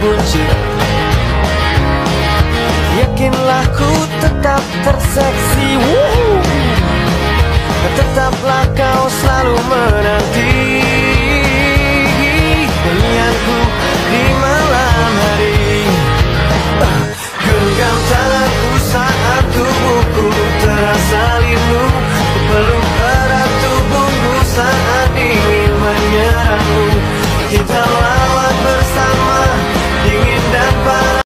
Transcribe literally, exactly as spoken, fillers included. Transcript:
buncit. Yakinlah ku tetap terseksi. Woo! Tetaplah kau selalu